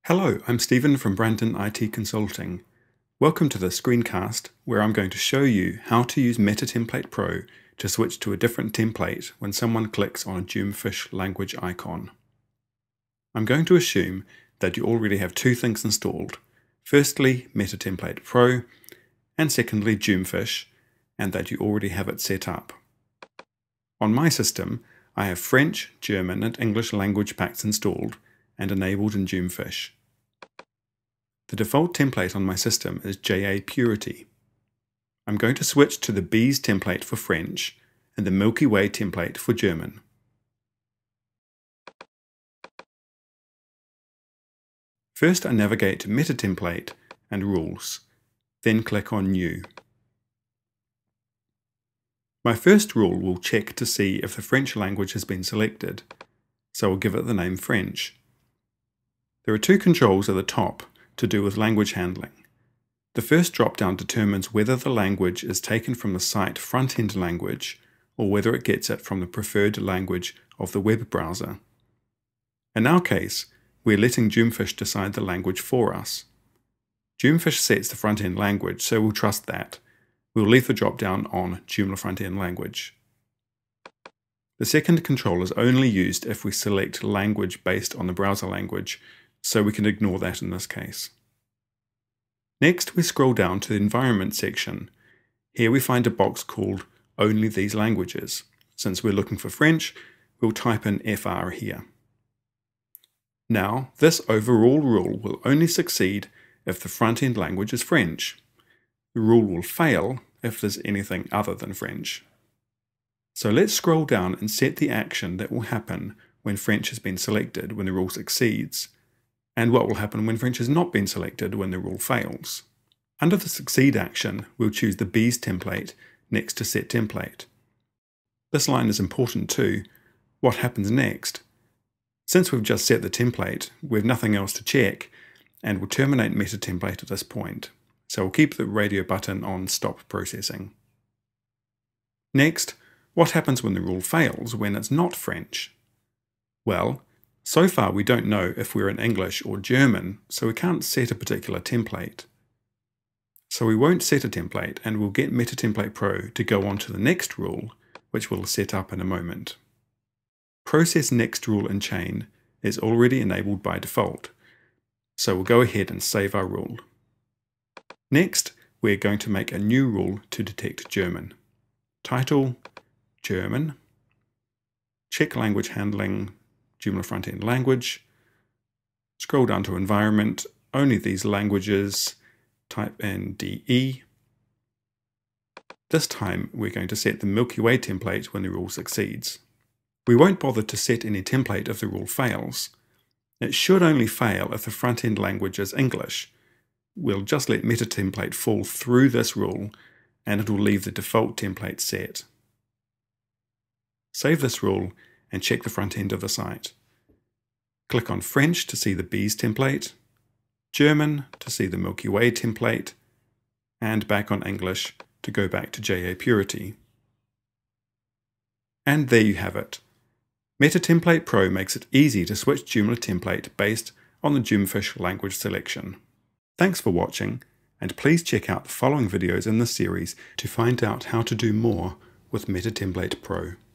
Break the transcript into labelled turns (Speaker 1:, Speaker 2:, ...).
Speaker 1: Hello, I'm Stephen from Brandon IT Consulting. Welcome to this screencast where I'm going to show you how to use MetaTemplate Pro to switch to a different template when someone clicks on a JoomFish language icon. I'm going to assume that you already have two things installed. Firstly, MetaTemplate Pro, and secondly, JoomFish, and that you already have it set up. On my system, I have French, German, and English language packs installed and enabled in JoomFish. The default template on my system is JA Purity. I'm going to switch to the Bees template for French and the Milky Way template for German. First, I navigate to MetaTemplate and Rules, then click on New. My first rule will check to see if the French language has been selected, so I'll give it the name French. There are two controls at the top to do with language handling. The first drop-down determines whether the language is taken from the site front-end language or whether it gets it from the preferred language of the web browser. In our case, we're letting JoomFish decide the language for us. JoomFish sets the front-end language, so we'll trust that. We'll leave the drop-down on Joomla front-end language. The second control is only used if we select language based on the browser language, so we can ignore that in this case. Next, we scroll down to the Environment section. Here we find a box called Only These Languages. Since we're looking for French, we'll type in FR here. Now, this overall rule will only succeed if the front-end language is French. The rule will fail if there's anything other than French. So let's scroll down and set the action that will happen when French has been selected when the rule succeeds, and what will happen when French has not been selected when the rule fails. Under the Succeed action, we'll choose the Bees template next to Set Template. This line is important too. What happens next? Since we've just set the template, we have nothing else to check, and we'll terminate MetaTemplate at this point. So we'll keep the radio button on Stop Processing. Next, what happens when the rule fails when it's not French? Well, so far we don't know if we're in English or German, so we can't set a particular template. So we won't set a template, and we'll get MetaTemplate Pro to go on to the next rule, which we'll set up in a moment. Process Next Rule in Chain is already enabled by default, so we'll go ahead and save our rule. Next, we're going to make a new rule to detect German. Title, German. Check Language Handling, Joomla front-end language. Scroll down to Environment, Only These Languages, type in DE. This time we're going to set the Milky Way template when the rule succeeds. We won't bother to set any template if the rule fails. It should only fail if the front-end language is English. We'll just let MetaTemplate fall through this rule, and it will leave the default template set. Save this rule and check the front end of the site. Click on French to see the Bees template, German to see the Milky Way template, and back on English to go back to JA Purity. And there you have it. MetaTemplate Pro makes it easy to switch Joomla template based on the JoomFish language selection. Thanks for watching, and please check out the following videos in this series to find out how to do more with MetaTemplate Pro.